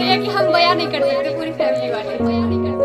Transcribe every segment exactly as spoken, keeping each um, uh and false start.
है कि हम बयां नहीं कर सकते, पूरी फैमिली वाले बयां नहीं कर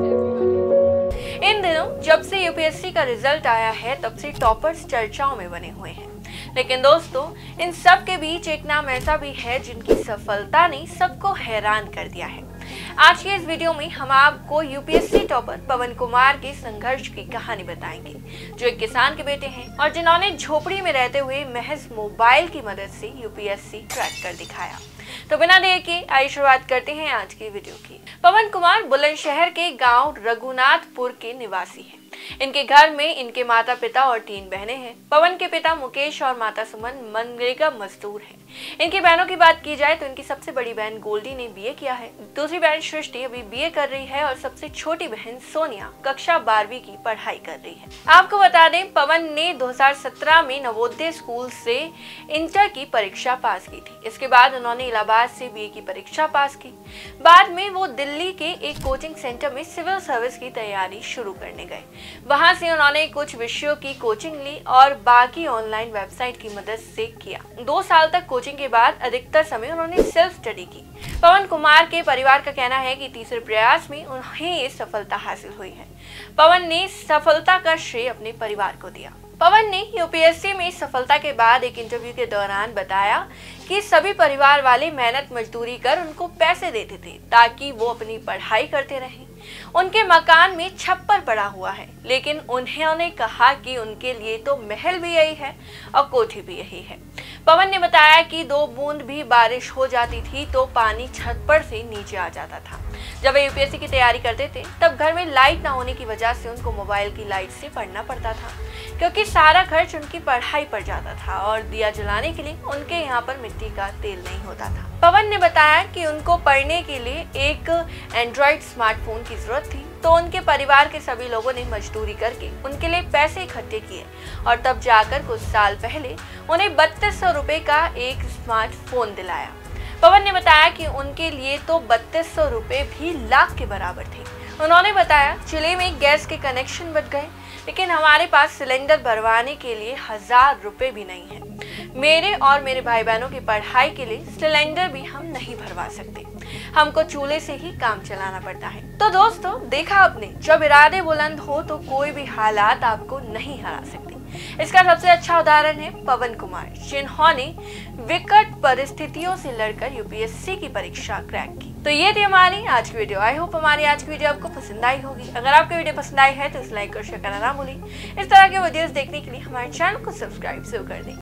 सकते। इन दिनों जब से यूपीएससी का रिजल्ट आया है तब से टॉपर्स चर्चाओं में बने हुए हैं। लेकिन दोस्तों, इन सब के बीच एक नाम ऐसा भी है जिनकी सफलता ने सबको हैरान कर दिया है। आज के इस वीडियो में हम आपको यूपीएससी टॉपर पवन कुमार के संघर्ष की कहानी बताएंगे, जो एक किसान के बेटे हैं और जिन्होंने झोपड़ी में रहते हुए महज मोबाइल की मदद से यूपीएससी क्रैक कर दिखाया। तो बिना देर के आइए शुरुआत करते हैं आज की वीडियो की। पवन कुमार बुलंदशहर के गांव रघुनाथपुर के निवासी हैं। इनके घर में इनके माता पिता और तीन बहनें हैं। पवन के पिता मुकेश और माता सुमन मनरेगा मजदूर हैं। इनकी बहनों की बात की जाए तो इनकी सबसे बड़ी बहन गोल्डी ने बीए किया है, दूसरी बहन सृष्टि अभी बीए कर रही है और सबसे छोटी बहन सोनिया कक्षा बारहवीं की पढ़ाई कर रही है। आपको बता दें, पवन ने दो हज़ार सत्रह में नवोदय स्कूल से इंटर की परीक्षा पास की थी। इसके बाद उन्होंने इलाहाबाद से बीए की परीक्षा पास की। बाद में वो दिल्ली के एक कोचिंग सेंटर में सिविल सर्विस की तैयारी शुरू करने गए। वहां से उन्होंने कुछ विषयों की कोचिंग ली और बाकी ऑनलाइन वेबसाइट की मदद से किया। दो साल तक कोचिंग के बाद अधिकतर समय उन्होंने सेल्फ स्टडी की। पवन कुमार के परिवार का कहना है कि तीसरे प्रयास में उन्हें ये सफलता हासिल हुई है। पवन ने सफलता का श्रेय अपने परिवार को दिया। पवन ने यूपीएससी में सफलता के बाद एक इंटरव्यू के दौरान बताया कि सभी परिवार वाले मेहनत मजदूरी कर उनको पैसे देते थे ताकि वो अपनी पढ़ाई करते रहें। उनके मकान में छप्पर पड़ा हुआ है, लेकिन उन्होंने कहा कि उनके लिए तो महल भी यही है और कोठी भी यही है। पवन ने बताया कि दो बूंद भी बारिश हो जाती थी तो पानी छप्पर से नीचे आ जाता था। जब वे यूपीएससी की तैयारी करते थे तब घर में लाइट ना होने की वजह से उनको मोबाइल की लाइट से पढ़ना पड़ता था, क्योंकि सारा खर्च उनकी पढ़ाई पर जाता था और दिया जलाने के लिए उनके यहाँ पर मिट्टी का तेल नहीं होता था। पवन ने बताया कि उनको पढ़ने के लिए एक एंड्रॉइड स्मार्टफोन की जरूरत थी, तो उनके परिवार के सभी लोगों ने मजदूरी करके उनके लिए पैसे इकट्ठे किए और तब जाकर कुछ साल पहले उन्हें बत्तीस सौ रुपए का एक स्मार्टफोन दिलाया। पवन ने बताया कि उनके लिए तो बत्तीस सौ रुपए भी लाख के बराबर थे। उन्होंने बताया, चूल्हे में गैस के कनेक्शन बच गए, लेकिन हमारे पास सिलेंडर भरवाने के लिए हजार रुपए भी नहीं है। मेरे और मेरे भाई बहनों की पढ़ाई के लिए सिलेंडर भी हम नहीं भरवा सकते, हमको चूल्हे से ही काम चलाना पड़ता है। तो दोस्तों, देखा आपने, जब इरादे बुलंद हो तो कोई भी हालात आपको नहीं हरा सकते। इसका सबसे अच्छा उदाहरण है पवन कुमार, जिन्होंने विकट परिस्थितियों से लड़कर यूपीएससी की परीक्षा क्रैक की। तो ये थी हमारी आज की वीडियो। आई होप हमारी आज की वीडियो आपको पसंद आई होगी। अगर आपको वीडियो पसंद आई है तो इस लाइक और शेयर करना ना भूलें। इस तरह के वीडियोस देखने के लिए हमारे चैनल को सब्सक्राइब जरूर कर दें।